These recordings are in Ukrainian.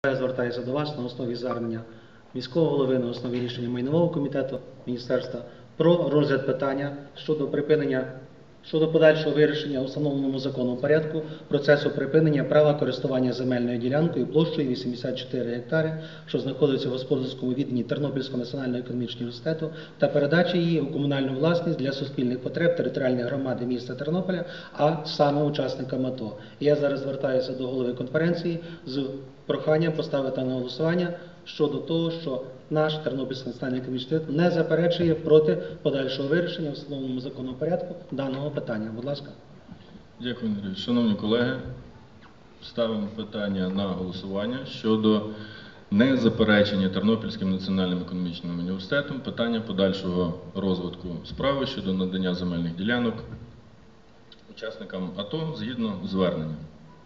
Я звертаюся до вас на основі звернення міського голови, на основі рішення майнового комітету міністерства про розгляд питання щодо подальшого вирішення у встановленому законом порядку процесу припинення права користування земельною ділянкою площею 84 гектари, що знаходиться в господарському відданні Тернопільського національного економічного університету, та передачі її у комунальну власність для суспільних потреб територіальної громади міста Тернополя, а саме учасникам АТО. Я зараз звертаюся до голови конференції з проханням поставити на голосування щодо того, що наш Тернопільський національний економічний університет не заперечує проти подальшого вирішення у встановленому законному порядку даного питання. Будь ласка. Дякую, Андрій. Шановні колеги, ставимо питання на голосування щодо незаперечення Тернопільським національним економічним університетом питання подальшого розвитку справи щодо надання земельних ділянок учасникам АТО згідно звернення.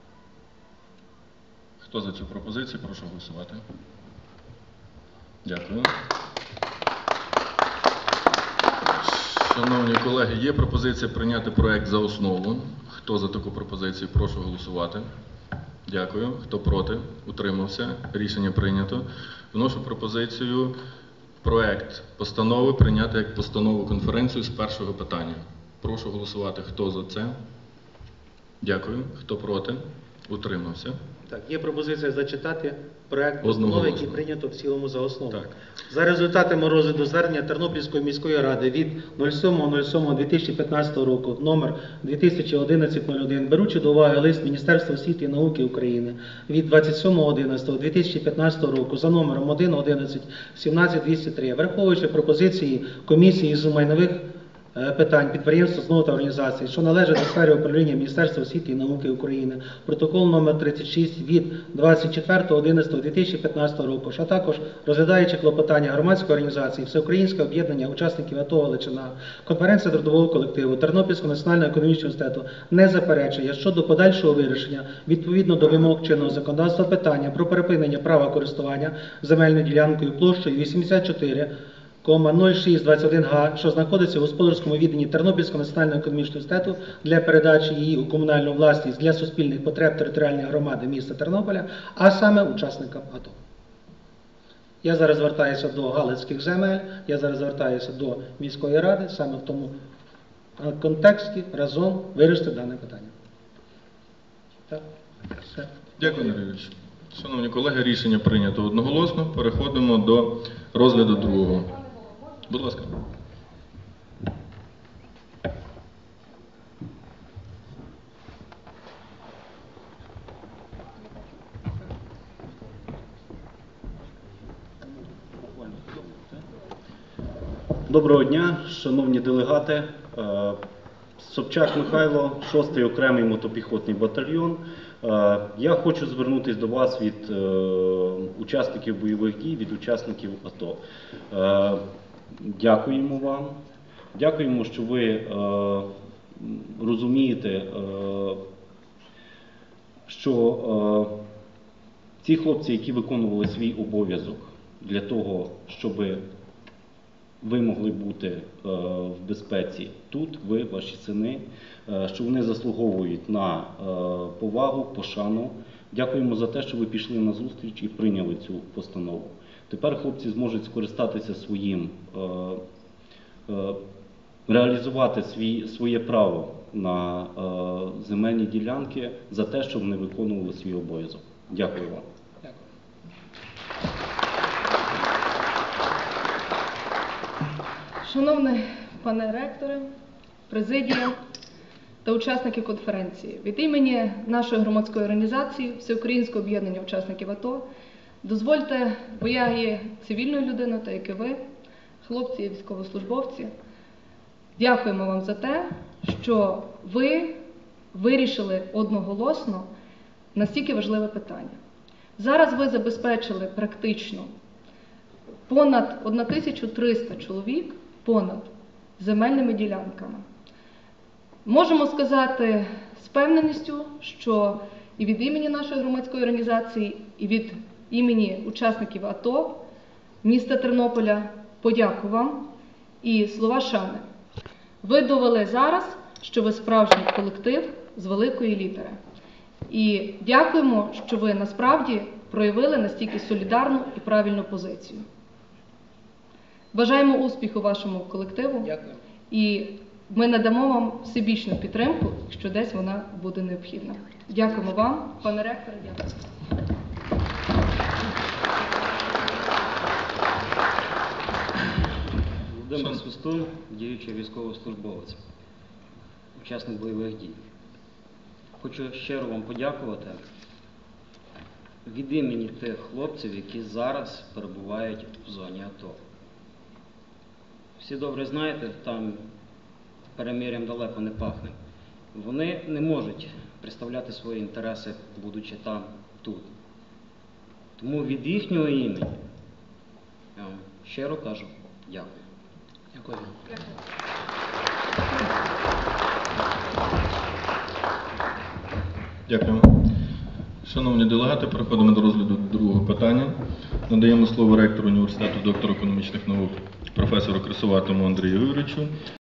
Хто за цю пропозицію? Прошу голосувати. Дякую. Шановні колеги, є пропозиція прийняти проект за основу. Хто за таку пропозицію? Прошу голосувати. Дякую. Хто проти? Утримався. Рішення прийнято. Вношу пропозицію проект постанови прийняти як постанову конференцію з першого питання. Прошу голосувати. Хто за це? Дякую. Хто проти? Утримався. Так, є пропозиція зачитати проект постанови, який прийнято в цілому за основу. Так. За результатами розгляду звернення Тернопільської міської ради від 07.07.2015 року, номер 2011-01, беручи до уваги лист Міністерства освіти і науки України від 27.11.2015 року за номером 1.11.17.203, враховуючи пропозиції комісії з майнових питань підприємств, установ та організацій, що належать до сфери управління Міністерства освіти і науки України, протокол номер 36 від 24.11.2015 року, а також розглядаючи клопотання громадської організації Всеукраїнське об'єднання учасників АТО «Галичина», конференція трудового колективу Тернопільського національного економічного університету не заперечує щодо подальшого вирішення відповідно до вимог чинного законодавства питання про припинення права користування земельною ділянкою площею 84,0621 га, що знаходиться у господарському відданні Тернопільського національного економічного університету для передачі її у комунальну власність для суспільних потреб територіальної громади міста Тернополя, а саме учасникам АТО. Я зараз звертаюся до галицьких земель, я зараз звертаюся до міської ради, саме в тому контексті разом вирішити дане питання. Так, все. Дякую, Андрій Юрійович. Шановні колеги, рішення прийнято одноголосно. Переходимо до розгляду другого. Будь ласка. Доброго дня, шановні делегати. Собчак Михайло, 6-й окремий мотопіхотний батальйон. Я хочу звернутися до вас від учасників бойових дій, від учасників АТО. Дякуємо вам. Дякуємо, що ви розумієте, що ці хлопці, які виконували свій обов'язок для того, щоб ви могли бути в безпеці тут, ви, ваші сини, що вони заслуговують на повагу, пошану. Дякуємо за те, що ви пішли на зустріч і прийняли цю постанову. Тепер хлопці зможуть скористатися своїм, реалізувати своє право на земельні ділянки за те, що вони виконували свій обов'язок. Дякую вам. Шановний пане ректоре, президія та учасники конференції, від імені нашої громадської організації Всеукраїнського об'єднання учасників АТО, дозвольте, бо я є цивільною людиною, та як і ви, хлопці і військовослужбовці, дякуємо вам за те, що ви вирішили одноголосно настільки важливе питання. Зараз ви забезпечили практично понад 1300 чоловік земельними ділянками. Можемо сказати з впевненістю, що і від імені нашої громадської організації, і від імені учасників АТО міста Тернополя подяку вам і слова шани. Ви довели зараз, що ви справжній колектив з великої літери. І дякуємо, що ви насправді проявили настільки солідарну і правильну позицію. Бажаємо успіху вашому колективу. Дякую. І ми надамо вам всебічну підтримку, якщо десь вона буде необхідна. Дякуємо вам, пане ректоре, дякую. Володимир Свистун, діючий військовослужбовець, учасник бойових дій. Хочу щиро вам подякувати від імені тих хлопців, які зараз перебувають в зоні АТО. Всі добре знаєте, там перемир'ям далеко не пахне. Вони не можуть представляти свої інтереси, будучи там, тут. Тому від їхнього імені я вам щиро кажу дякую. Дякую. Дякую. Шановні делегати, переходимо до розгляду другого питання. Надаємо слово ректору університету, доктору економічних наук, професору Красоватому Андрію Юрійовичу.